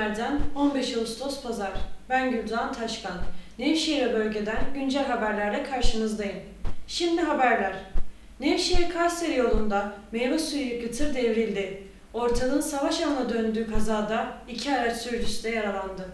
günlerden 15 Ağustos Pazar. Ben Gülcan Taşkan. Nevşehir bölgeden güncel haberlerle karşınızdayım. Şimdi haberler. Nevşehir-Kayseri yolunda meyve suyu yüklü tır devrildi. Ortalığın savaş alanına döndüğü kazada 2 araç sürücüsü de yaralandı.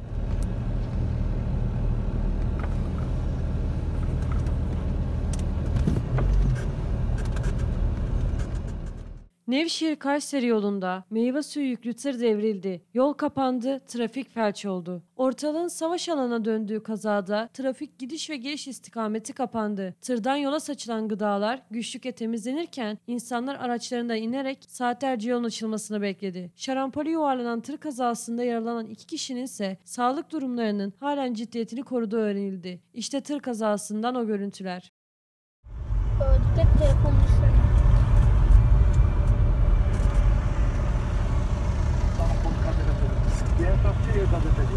Nevşehir-Kayseri yolunda meyve suyu yüklü tır devrildi. Yol kapandı, trafik felç oldu. Ortalığın savaş alanına döndüğü kazada trafik gidiş ve geliş istikameti kapandı. Tırdan yola saçılan gıdalar güçlükle temizlenirken insanlar araçlarından inerek saatlerce yolun açılmasını bekledi. Şarampole yuvarlanan tır kazasında yaralanan 2 kişinin ise sağlık durumlarının halen ciddiyetini koruduğu öğrenildi. İşte tır kazasından o görüntüler. Dikkat telefonunu şöyle. Diğer kapçıya gazeteci.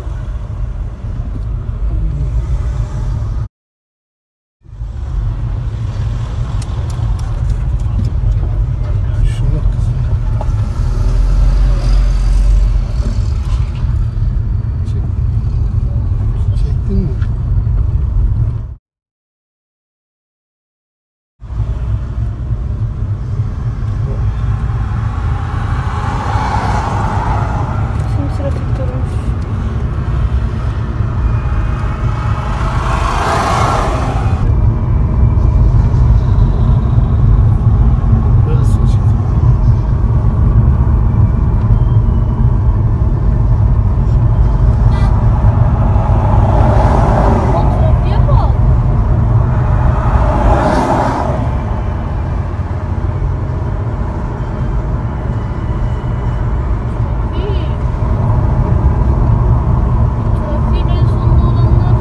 Şuna kızım. Çektin mi? Şimdi trafik durmuş. Neresi çektin? Trafiğe bak. Trafik. Trafiğin en sonunda olanlar.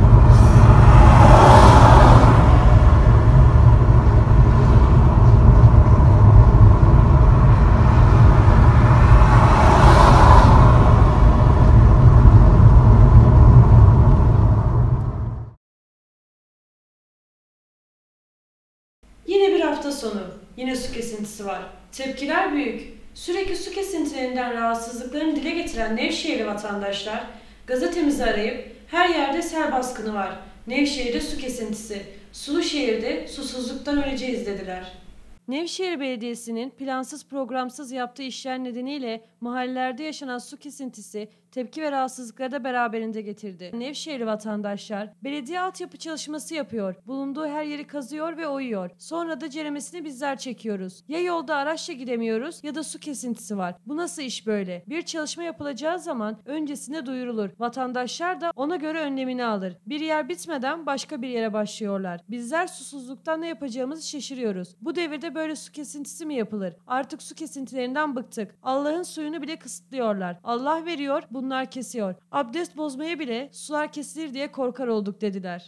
Yine bir hafta sonu. Yine su kesintisi var. Tepkiler büyük. Sürekli su kesintilerinden rahatsızlıklarını dile getiren Nevşehirli vatandaşlar gazetemizi arayıp her yerde sel baskını var. Nevşehir'de su kesintisi. Sulu şehirde susuzluktan öleceğiz dediler. Nevşehir Belediyesi'nin plansız programsız yaptığı işler nedeniyle mahallelerde yaşanan su kesintisi tepki ve rahatsızlıkları da beraberinde getirdi. Nevşehirli vatandaşlar belediye altyapı çalışması yapıyor. Bulunduğu her yeri kazıyor ve oyuyor. Sonra da ceremesini bizler çekiyoruz. Ya yolda araçla gidemiyoruz ya da su kesintisi var. Bu nasıl iş böyle? Bir çalışma yapılacağı zaman öncesinde duyurulur. Vatandaşlar da ona göre önlemini alır. Bir yer bitmeden başka bir yere başlıyorlar. Bizler susuzluktan ne yapacağımızı şaşırıyoruz. Bu devirde böyle su kesintisi mi yapılır? Artık su kesintilerinden bıktık. Allah'ın suyunu bile kısıtlıyorlar. Allah veriyor, bunlar kesiyor. Abdest bozmaya bile sular kesilir diye korkar olduk dediler.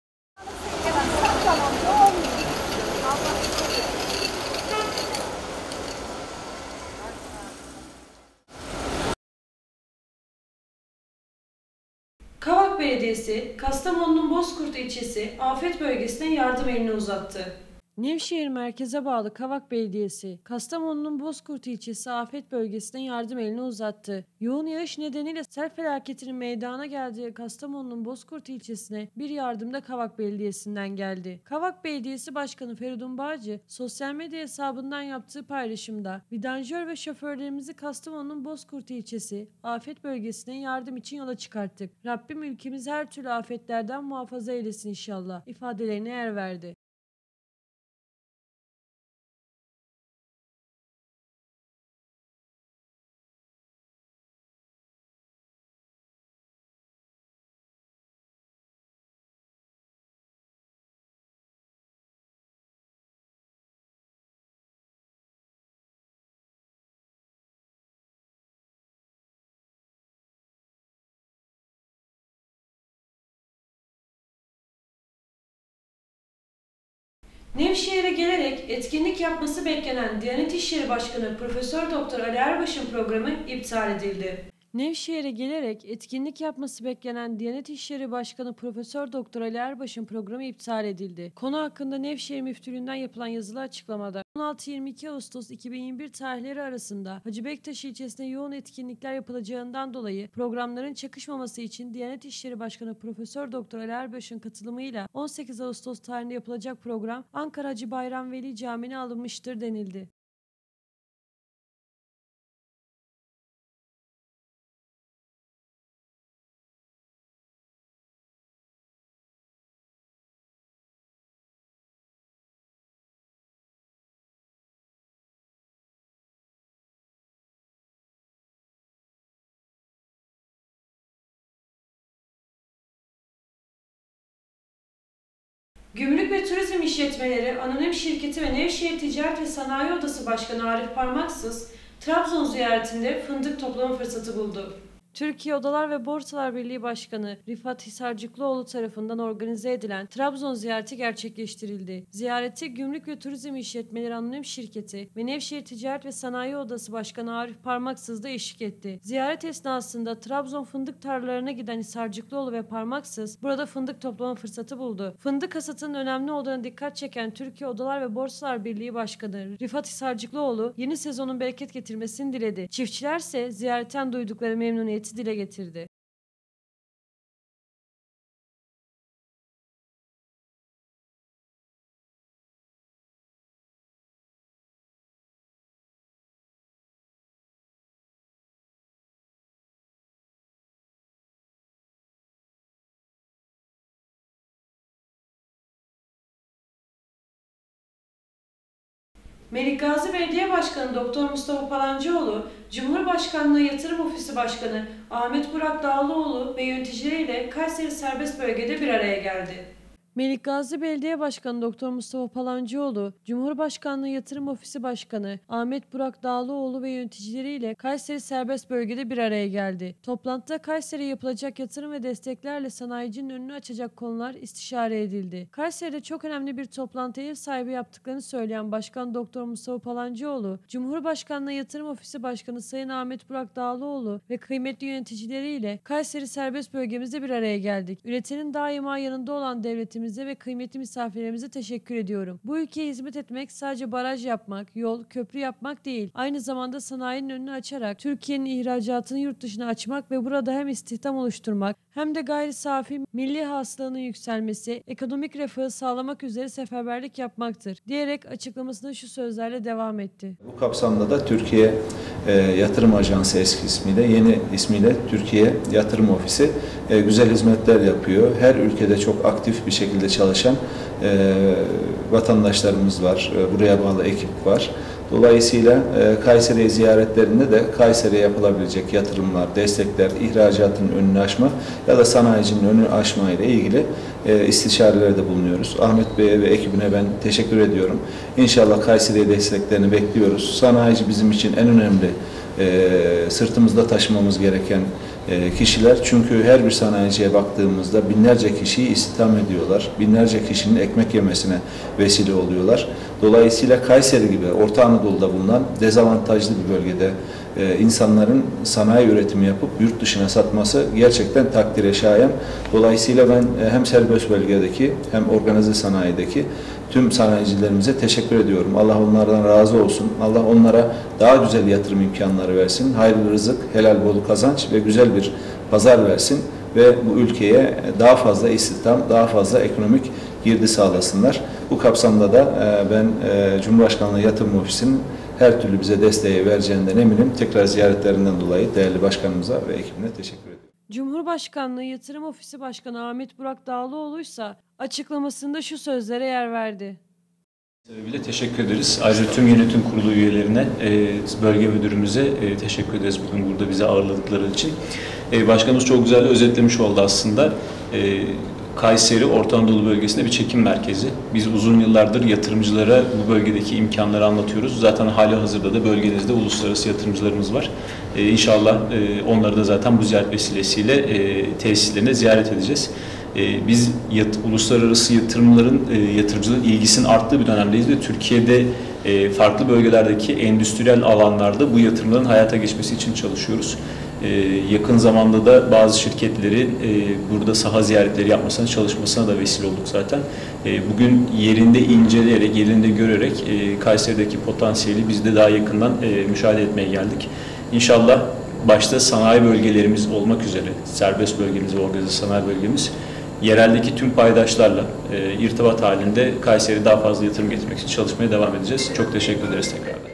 Kavak Belediyesi, Kastamonu'nun Bozkurt ilçesi afet bölgesine yardım elini uzattı. Nevşehir merkeze bağlı Kavak Belediyesi, Kastamonu'nun Bozkurt ilçesi afet bölgesine yardım elini uzattı. Yoğun yağış nedeniyle sel felaketinin meydana geldiği Kastamonu'nun Bozkurt ilçesine bir yardım da Kavak Belediyesi'nden geldi. Kavak Belediyesi Başkanı Feridun Bağcı, sosyal medya hesabından yaptığı paylaşımda, vidanjör ve şoförlerimizi Kastamonu'nun Bozkurt ilçesi afet bölgesine yardım için yola çıkarttık. Rabbim ülkemizi her türlü afetlerden muhafaza eylesin inşallah ifadelerine yer verdi. Nevşehir'e gelerek etkinlik yapması beklenen Diyanet İşleri Başkanı Profesör Doktor Ali Erbaş'ın programı iptal edildi. Nevşehir'e gelerek etkinlik yapması beklenen Diyanet İşleri Başkanı Profesör Doktor Ali Erbaş'ın programı iptal edildi. Konu hakkında Nevşehir Müftülüğü'nden yapılan yazılı açıklamada 16-22 Ağustos 2021 tarihleri arasında Hacı Bektaş ilçesinde yoğun etkinlikler yapılacağından dolayı programların çakışmaması için Diyanet İşleri Başkanı Profesör Doktor Ali Erbaş'ın katılımıyla 18 Ağustos tarihinde yapılacak program Ankara Hacı Bayram Veli Camii'ne alınmıştır denildi. Gümrük ve Turizm İşletmeleri Anonim Şirketi ve Nevşehir Ticaret ve Sanayi Odası Başkanı Arif Parmaksız, Trabzon ziyaretinde fındık toplama fırsatı buldu. Türkiye Odalar ve Borsalar Birliği Başkanı Rifat Hisarcıklıoğlu tarafından organize edilen Trabzon ziyareti gerçekleştirildi. Ziyareti Gümrük ve Turizm İşletmeleri Anonim Şirketi ve Nevşehir Ticaret ve Sanayi Odası Başkanı Arif Parmaksız da eşlik etti. Ziyaret esnasında Trabzon fındık tarlalarına giden Hisarcıklıoğlu ve Parmaksız burada fındık toplama fırsatı buldu. Fındık hasatının önemli olduğuna dikkat çeken Türkiye Odalar ve Borsalar Birliği Başkanı Rifat Hisarcıklıoğlu yeni sezonun bereket getirmesini diledi. Çiftçilerse ziyaretten duydukları memnuniyeti dile getirdi. Melikgazi Belediye Başkanı Doktor Mustafa Palancıoğlu, Cumhurbaşkanlığı Yatırım Ofisi Başkanı Ahmet Burak Dağlıoğlu ve yöneticileriyle Kayseri Serbest Bölge'de bir araya geldi. Melikgazi Belediye Başkanı Doktor Mustafa Palancıoğlu, Cumhurbaşkanlığı Yatırım Ofisi Başkanı Ahmet Burak Dağlıoğlu ve yöneticileriyle Kayseri Serbest Bölge'de bir araya geldi. Toplantıda Kayseri'ye yapılacak yatırım ve desteklerle sanayicinin önünü açacak konular istişare edildi. Kayseri'de çok önemli bir toplantıya ev sahibi yaptıklarını söyleyen Başkan Doktor Mustafa Palancıoğlu, Cumhurbaşkanlığı Yatırım Ofisi Başkanı Sayın Ahmet Burak Dağlıoğlu ve kıymetli yöneticileriyle Kayseri Serbest Bölgemizde bir araya geldik. Üretenin daima yanında olan devletimiz ve kıymetli misafirlerimize teşekkür ediyorum. Bu ülkeye hizmet etmek sadece baraj yapmak, yol, köprü yapmak değil. Aynı zamanda sanayinin önünü açarak Türkiye'nin ihracatını yurt dışına açmak ve burada hem istihdam oluşturmak hem de gayri safi milli hasılanın yükselmesi, ekonomik refahı sağlamak üzere seferberlik yapmaktır diyerek açıklamasına şu sözlerle devam etti. Bu kapsamda da Türkiye Yatırım Ajansı eski ismiyle, yeni ismiyle Türkiye Yatırım Ofisi güzel hizmetler yapıyor. Her ülkede çok aktif bir şekilde çalışan vatandaşlarımız var, buraya bağlı ekip var. Dolayısıyla Kayseri ziyaretlerinde de Kayseri'ye yapılabilecek yatırımlar, destekler, ihracatın önünü açma ya da sanayicinin önünü açma ile ilgili istişarelerde bulunuyoruz. Ahmet Bey'e ve ekibine ben teşekkür ediyorum. İnşallah Kayseri'ye desteklerini bekliyoruz. Sanayici bizim için en önemli sırtımızda taşımamız gereken kişiler. Çünkü her bir sanayiciye baktığımızda binlerce kişiyi istihdam ediyorlar. Binlerce kişinin ekmek yemesine vesile oluyorlar. Dolayısıyla Kayseri gibi Orta Anadolu'da bulunan dezavantajlı bir bölgede insanların sanayi üretimi yapıp yurt dışına satması gerçekten takdire şayan. Dolayısıyla ben hem serbest bölgedeki hem organize sanayideki tüm sanayicilerimize teşekkür ediyorum. Allah onlardan razı olsun. Allah onlara daha güzel yatırım imkanları versin. Hayırlı rızık, helal bol kazanç ve güzel bir pazar versin ve bu ülkeye daha fazla istihdam, daha fazla ekonomik girdi sağlasınlar. Bu kapsamda da ben Cumhurbaşkanlığı Yatırım Ofisi'nin her türlü bize desteği vereceğinden eminim. Tekrar ziyaretlerinden dolayı değerli başkanımıza ve ekibine teşekkür ediyorum. Cumhurbaşkanlığı Yatırım Ofisi Başkanı Ahmet Burak Dağlıoğlu ise açıklamasında şu sözlere yer verdi. Sebebiyle teşekkür ederiz. Ayrıca tüm yönetim kurulu üyelerine, bölge müdürümüze teşekkür ederiz bugün burada bizi ağırladıkları için. Başkanımız çok güzel özetlemiş oldu aslında. Kayseri, Orta Anadolu bölgesinde bir çekim merkezi. Biz uzun yıllardır yatırımcılara bu bölgedeki imkanları anlatıyoruz. Zaten halihazırda da bölgenizde uluslararası yatırımcılarımız var. İnşallah onları da zaten bu ziyaret vesilesiyle tesislerine ziyaret edeceğiz. Biz uluslararası yatırımcılık ilgisinin arttığı bir dönemdeyiz ve Türkiye'de farklı bölgelerdeki endüstriyel alanlarda bu yatırımların hayata geçmesi için çalışıyoruz. Yakın zamanda da bazı şirketlerin burada saha ziyaretleri yapmasına, çalışmasına da vesile olduk zaten. Bugün yerinde inceleyerek, yerinde görerek Kayseri'deki potansiyeli biz de daha yakından müşahede etmeye geldik. İnşallah başta sanayi bölgelerimiz olmak üzere, serbest bölgemiz ve organize sanayi bölgemiz, yereldeki tüm paydaşlarla irtibat halinde Kayseri'ye daha fazla yatırım getirmek için çalışmaya devam edeceğiz. Çok teşekkür ederiz tekrardan.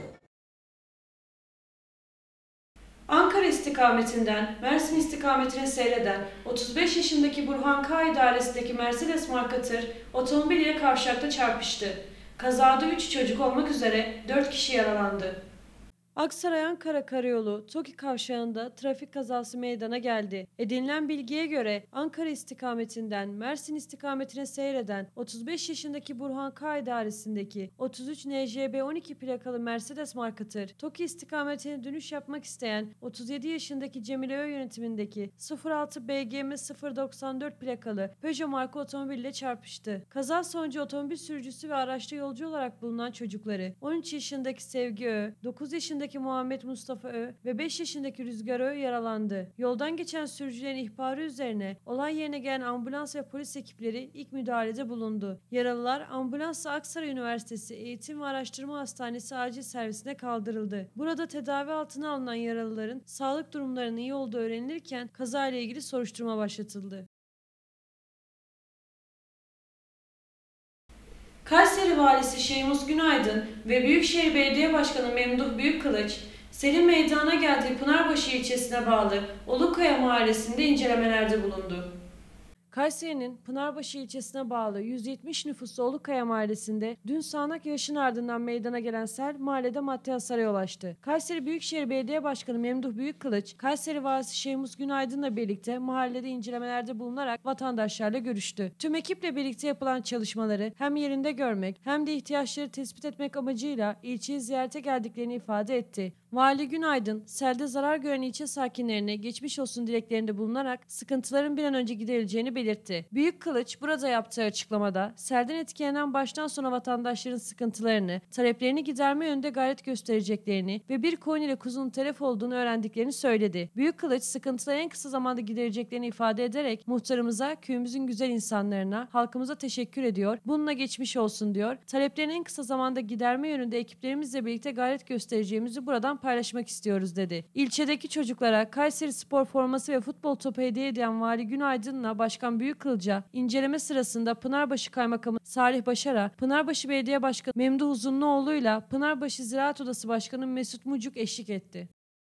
Ankara istikametinden Mersin istikametine seyreden 35 yaşındaki Burhan K. idaresindeki Mercedes marka tır otomobil ile kavşakta çarpıştı. Kazada 3 çocuk olmak üzere 4 kişi yaralandı. Aksaray-Ankara Karayolu TOKİ kavşağında trafik kazası meydana geldi. Edinilen bilgiye göre Ankara istikametinden Mersin istikametine seyreden 35 yaşındaki Burhan K. idaresindeki 33 NJB 12 plakalı Mercedes marka tır, TOKİ istikametine dönüş yapmak isteyen 37 yaşındaki Cemile Ö yönetimindeki 06 BGM 094 plakalı Peugeot marka otomobille çarpıştı. Kaza sonucu otomobil sürücüsü ve araçta yolcu olarak bulunan çocukları 13 yaşındaki Sevgi Ö, 9 yaşındaki Muhammed Mustafa Ö ve 5 yaşındaki Rüzgar Ö yaralandı. Yoldan geçen sürücülerin ihbarı üzerine olay yerine gelen ambulans ve polis ekipleri ilk müdahalede bulundu. Yaralılar ambulansla Aksaray Üniversitesi Eğitim ve Araştırma Hastanesi acil servisine kaldırıldı. Burada tedavi altına alınan yaralıların sağlık durumlarının iyi olduğu öğrenilirken kazayla ilgili soruşturma başlatıldı. Kayseri Valisi Şeymus Günaydın ve Büyükşehir Belediye Başkanı Memduh Büyükkılıç, Selim meydana geldiği Pınarbaşı ilçesine bağlı Olukaya mahallesinde incelemelerde bulundu. Kayseri'nin Pınarbaşı ilçesine bağlı 170 nüfuslu Olukaya mahallesinde dün sağanak yağışın ardından meydana gelen sel mahallede maddi hasara yol açtı. Kayseri Büyükşehir Belediye Başkanı Memduh Büyükkılıç, Kayseri Valisi Şeymus Günaydın'la birlikte mahallede incelemelerde bulunarak vatandaşlarla görüştü. Tüm ekiple birlikte yapılan çalışmaları hem yerinde görmek hem de ihtiyaçları tespit etmek amacıyla ilçeyi ziyarete geldiklerini ifade etti. Vali Günaydın, selde zarar gören ilçe sakinlerine geçmiş olsun dileklerinde bulunarak sıkıntıların bir an önce giderileceğini belirtti. Büyükkılıç burada yaptığı açıklamada selden etkilenen baştan sona vatandaşların sıkıntılarını, taleplerini giderme yönünde gayret göstereceklerini ve bir koyun ile kuzunun telef olduğunu öğrendiklerini söyledi. Büyükkılıç sıkıntıları en kısa zamanda gidereceklerini ifade ederek muhtarımıza, köyümüzün güzel insanlarına, halkımıza teşekkür ediyor. Bununla geçmiş olsun diyor. Taleplerini en kısa zamanda giderme yönünde ekiplerimizle birlikte gayret göstereceğimizi buradan paylaşmak istiyoruz dedi. İlçedeki çocuklara Kayseri Spor forması ve futbol topu hediye eden Vali Günaydın'la Başkan Büyükkılıç'a inceleme sırasında Pınarbaşı Kaymakamı Salih Başar'a, Pınarbaşı Belediye Başkanı Memduh Uzunluoğlu'yla Pınarbaşı Ziraat Odası Başkanı Mesut Mucuk eşlik etti.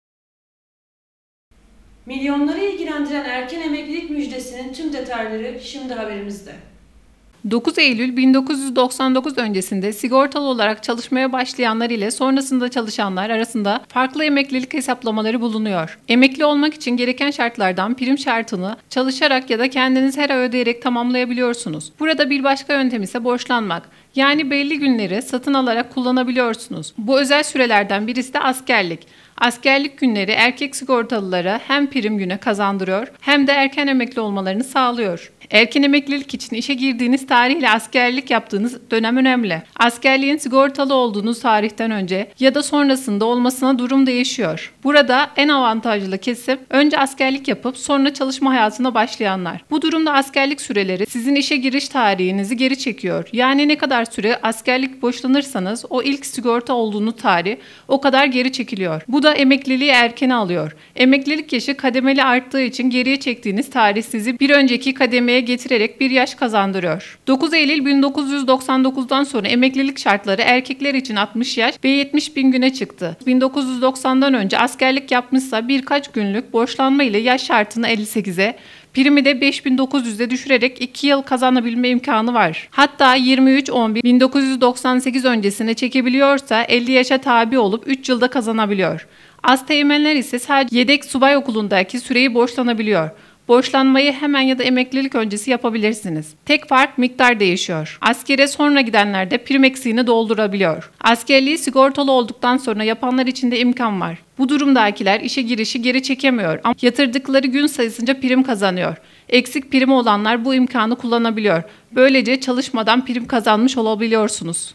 Milyonları ilgilendiren erken emeklilik müjdesinin tüm detayları şimdi haberimizde. 9 Eylül 1999 öncesinde sigortalı olarak çalışmaya başlayanlar ile sonrasında çalışanlar arasında farklı emeklilik hesaplamaları bulunuyor. Emekli olmak için gereken şartlardan prim şartını çalışarak ya da kendiniz her ay ödeyerek tamamlayabiliyorsunuz. Burada bir başka yöntem ise borçlanmak. Yani belli günleri satın alarak kullanabiliyorsunuz. Bu özel sürelerden birisi de askerlik. Askerlik günleri erkek sigortalılara hem prim günü kazandırıyor hem de erken emekli olmalarını sağlıyor. Erken emeklilik için işe girdiğiniz tarihle askerlik yaptığınız dönem önemli. Askerliğin sigortalı olduğunuz tarihten önce ya da sonrasında olmasına durum değişiyor. Burada en avantajlı kesim önce askerlik yapıp sonra çalışma hayatına başlayanlar. Bu durumda askerlik süreleri sizin işe giriş tarihinizi geri çekiyor. Yani ne kadar süre askerlik boşlanırsanız o ilk sigorta olduğunuz tarih o kadar geri çekiliyor. Bu da emekliliği erken alıyor. Emeklilik yaşı kademeli arttığı için geriye çektiğiniz tarih sizi bir önceki kademeye getirerek bir yaş kazandırıyor. 9 Eylül 1999'dan sonra emeklilik şartları erkekler için 60 yaş ve 70 bin güne çıktı. 1990'dan önce askerlik yapmışsa birkaç günlük borçlanma ile yaş şartını 58'e, primi de 5.900'e düşürerek 2 yıl kazanabilme imkanı var. Hatta 23.11.1998 öncesine çekebiliyorsa 50 yaşa tabi olup 3 yılda kazanabiliyor. Asteğmenler ise sadece yedek subay okulundaki süreyi borçlanabiliyor. Borçlanmayı hemen ya da emeklilik öncesi yapabilirsiniz. Tek fark miktar değişiyor. Askere sonra gidenler de prim eksiğini doldurabiliyor. Askerliği sigortalı olduktan sonra yapanlar için de imkan var. Bu durumdakiler işe girişi geri çekemiyor ama yatırdıkları gün sayısınca prim kazanıyor. Eksik primi olanlar bu imkanı kullanabiliyor. Böylece çalışmadan prim kazanmış olabiliyorsunuz.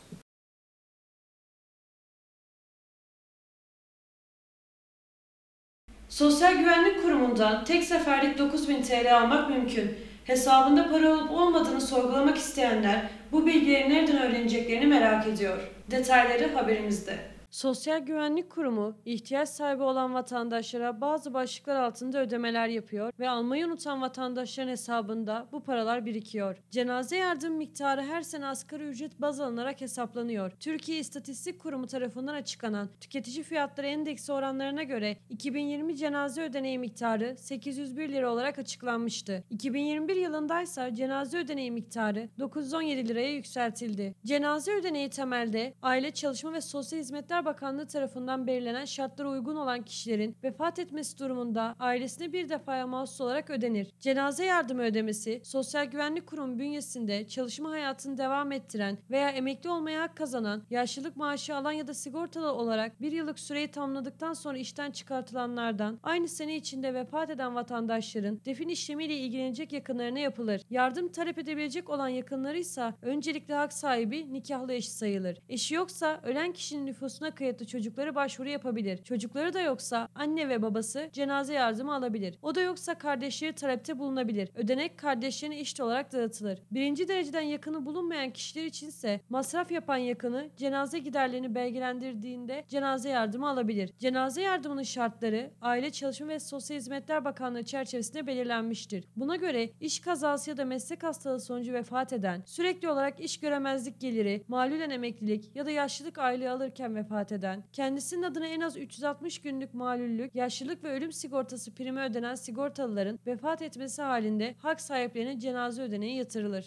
Sosyal Güvenlik Kurumu'ndan tek seferlik 9.000 TL almak mümkün. Hesabında para olup olmadığını sorgulamak isteyenler bu bilgileri nereden öğreneceklerini merak ediyor. Detayları haberimizde. Sosyal Güvenlik Kurumu, ihtiyaç sahibi olan vatandaşlara bazı başlıklar altında ödemeler yapıyor ve almayı unutan vatandaşların hesabında bu paralar birikiyor. Cenaze yardım miktarı her sene asgari ücret baz alınarak hesaplanıyor. Türkiye İstatistik Kurumu tarafından açıklanan tüketici fiyatları endeksi oranlarına göre 2020 cenaze ödeneği miktarı 801 lira olarak açıklanmıştı. 2021 yılındaysa cenaze ödeneği miktarı 917 liraya yükseltildi. Cenaze ödeneği temelde Aile, Çalışma ve Sosyal Hizmetler Bakanlığı tarafından belirlenen şartlara uygun olan kişilerin vefat etmesi durumunda ailesine bir defaya mahsus olarak ödenir. Cenaze yardımı ödemesi, Sosyal Güvenlik Kurumu bünyesinde çalışma hayatını devam ettiren veya emekli olmaya hak kazanan, yaşlılık maaşı alan ya da sigortalı olarak bir yıllık süreyi tamamladıktan sonra işten çıkartılanlardan, aynı sene içinde vefat eden vatandaşların defin işlemiyle ilgilenecek yakınlarına yapılır. Yardım talep edebilecek olan yakınları ise öncelikle hak sahibi nikahlı eşi sayılır. Eşi yoksa ölen kişinin nüfusuna kayıtlı çocukları başvuru yapabilir. Çocukları da yoksa anne ve babası cenaze yardımı alabilir. O da yoksa kardeşleri talepte bulunabilir. Ödenek kardeşlerine eşit olarak dağıtılır. Birinci dereceden yakını bulunmayan kişiler içinse masraf yapan yakını cenaze giderlerini belgelendirdiğinde cenaze yardımı alabilir. Cenaze yardımının şartları Aile, Çalışma ve Sosyal Hizmetler Bakanlığı çerçevesinde belirlenmiştir. Buna göre iş kazası ya da meslek hastalığı sonucu vefat eden, sürekli olarak iş göremezlik geliri, malulen emeklilik ya da yaşlılık aylığı alırken vefat eden, kendisinin adına en az 360 günlük malullük, yaşlılık ve ölüm sigortası primi ödenen sigortalıların vefat etmesi halinde hak sahiplerine cenaze ödeneği yatırılır.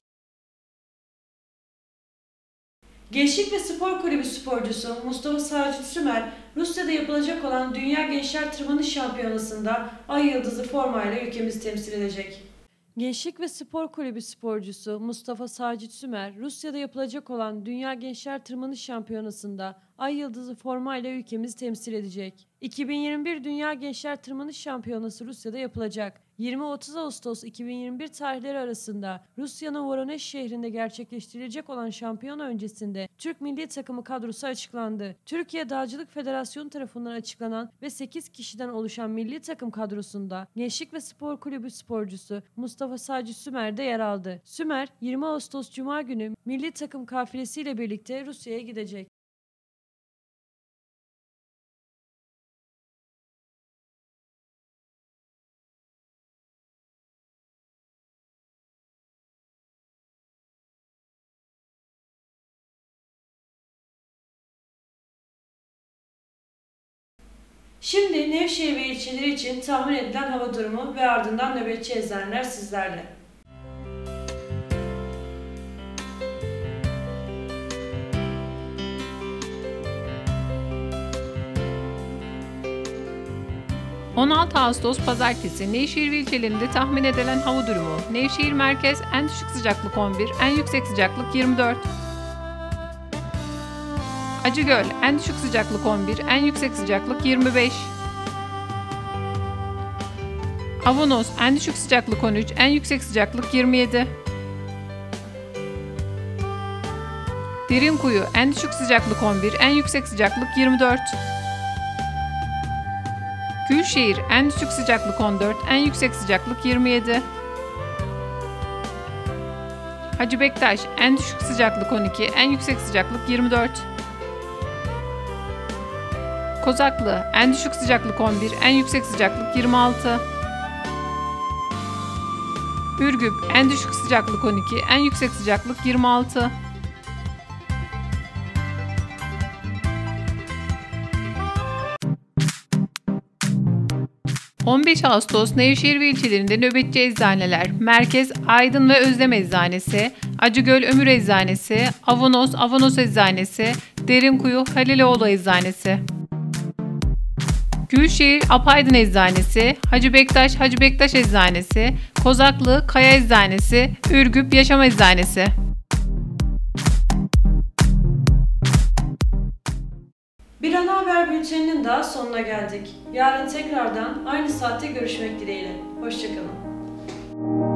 Gençlik ve Spor Kulübü sporcusu Mustafa Sacit Sümer, Rusya'da yapılacak olan Dünya Gençler Tırmanış Şampiyonası'nda Ay Yıldızı formayla ülkemizi temsil edecek. Gençlik ve Spor Kulübü sporcusu Mustafa Sacit Sümer, Rusya'da yapılacak olan Dünya Gençler Tırmanış Şampiyonası'nda Ay Yıldızı formayla ülkemizi temsil edecek. 2021 Dünya Gençler Tırmanış Şampiyonası Rusya'da yapılacak. 20-30 Ağustos 2021 tarihleri arasında Rusya'nın Voronezh şehrinde gerçekleştirilecek olan şampiyona öncesinde Türk milli takımı kadrosu açıklandı. Türkiye Dağcılık Federasyonu tarafından açıklanan ve 8 kişiden oluşan milli takım kadrosunda Gençlik ve Spor Kulübü sporcusu Mustafa Sacit Sümer de yer aldı. Sümer 20 Ağustos Cuma günü milli takım kafilesiyle birlikte Rusya'ya gidecek. Şimdi Nevşehir ve ilçeleri için tahmin edilen hava durumu ve ardından nöbetçi eczaneler sizlerle. ...16 Ağustos Pazartesi Nevşehir ve ilçelerinde tahmin edilen hava durumu. Nevşehir merkez en düşük sıcaklık 11, en yüksek sıcaklık 24. Acıgöl en düşük sıcaklık 11, en yüksek sıcaklık 25. Avanos en düşük sıcaklık 13, en yüksek sıcaklık 27. Derinkuyu en düşük sıcaklık 11, en yüksek sıcaklık 24. Gülşehir en düşük sıcaklık 14, en yüksek sıcaklık 27. Hacı Bektaş en düşük sıcaklık 12, en yüksek sıcaklık 24. Kozaklı en düşük sıcaklık 11, en yüksek sıcaklık 26. Ürgüp en düşük sıcaklık 12, en yüksek sıcaklık 26. ...15 Ağustos Nevşehir ve ilçelerinde nöbetçi eczaneler, Merkez Aydın ve Özlem Eczanesi, Acıgöl Ömür Eczanesi, Avanos Eczanesi, Derinkuyu Haliloğlu Eczanesi. Gülşehir Apaydın Eczanesi, Hacı Bektaş Eczanesi, Kozaklı Kaya Eczanesi, Ürgüp Yaşam Eczanesi. Bir ana haber bülteninin daha sonuna geldik. Yarın tekrardan aynı saatte görüşmek dileğiyle. Hoşça kalın.